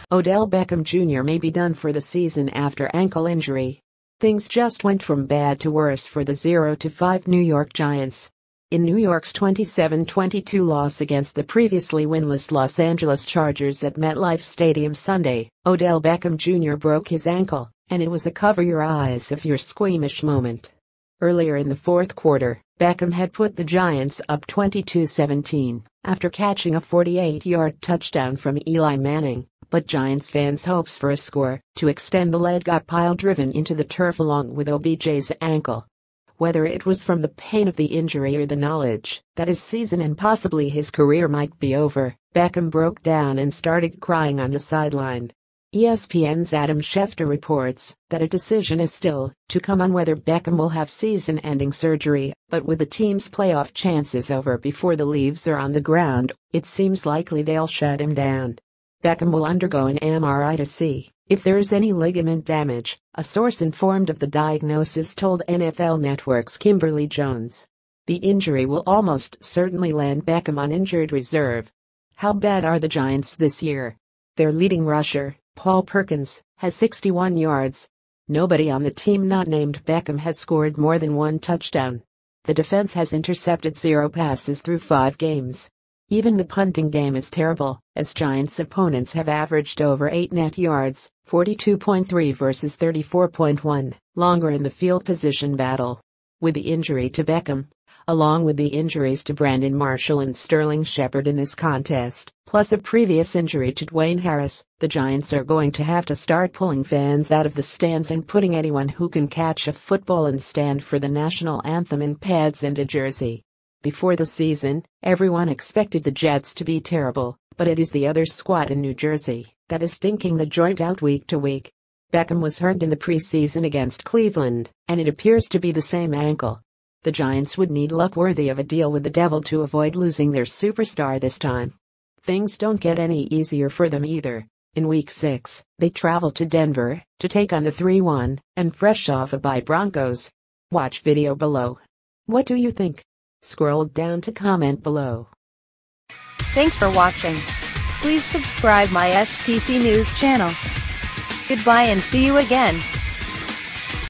Odell Beckham Jr. may be done for the season after ankle injury. Things just went from bad to worse for the 0-5 New York Giants. In New York's 27-22 loss against the previously winless Los Angeles Chargers at MetLife Stadium Sunday, Odell Beckham Jr. broke his ankle, and it was a cover your eyes if you're squeamish moment. Earlier in the fourth quarter, Beckham had put the Giants up 22-17 after catching a 48-yard touchdown from Eli Manning, but Giants fans' hopes for a score to extend the lead got pile-driven into the turf along with OBJ's ankle. Whether it was from the pain of the injury or the knowledge that his season and possibly his career might be over, Beckham broke down and started crying on the sideline. ESPN's Adam Schefter reports that a decision is still to come on whether Beckham will have season-ending surgery, but with the team's playoff chances over before the leaves are on the ground, it seems likely they'll shut him down. Beckham will undergo an MRI to see if there is any ligament damage, a source informed of the diagnosis told NFL Network's Kimberly Jones. The injury will almost certainly land Beckham on injured reserve. How bad are the Giants this year? Their leading rusher, Paul Perkins, has 61 yards. Nobody on the team not named Beckham has scored more than one touchdown. The defense has intercepted 0 passes through 5 games. Even the punting game is terrible, as Giants opponents have averaged over 8 net yards, 42.3 versus 34.1, longer in the field position battle. With the injury to Beckham, along with the injuries to Brandon Marshall and Sterling Shepard in this contest, plus a previous injury to Dwayne Harris, the Giants are going to have to start pulling fans out of the stands and putting anyone who can catch a football and stand for the national anthem in pads and a jersey. Before the season, everyone expected the Jets to be terrible, but it is the other squad in New Jersey that is stinking the joint out week to week. Beckham was hurt in the preseason against Cleveland, and it appears to be the same ankle. The Giants would need luck worthy of a deal with the devil to avoid losing their superstar this time. Things don't get any easier for them either. In Week 6, they travel to Denver to take on the 3-1 and fresh off a bye Broncos. Watch video below. What do you think? Scroll down to comment below. Thanks for watching. Please subscribe my STC News channel. Goodbye and see you again.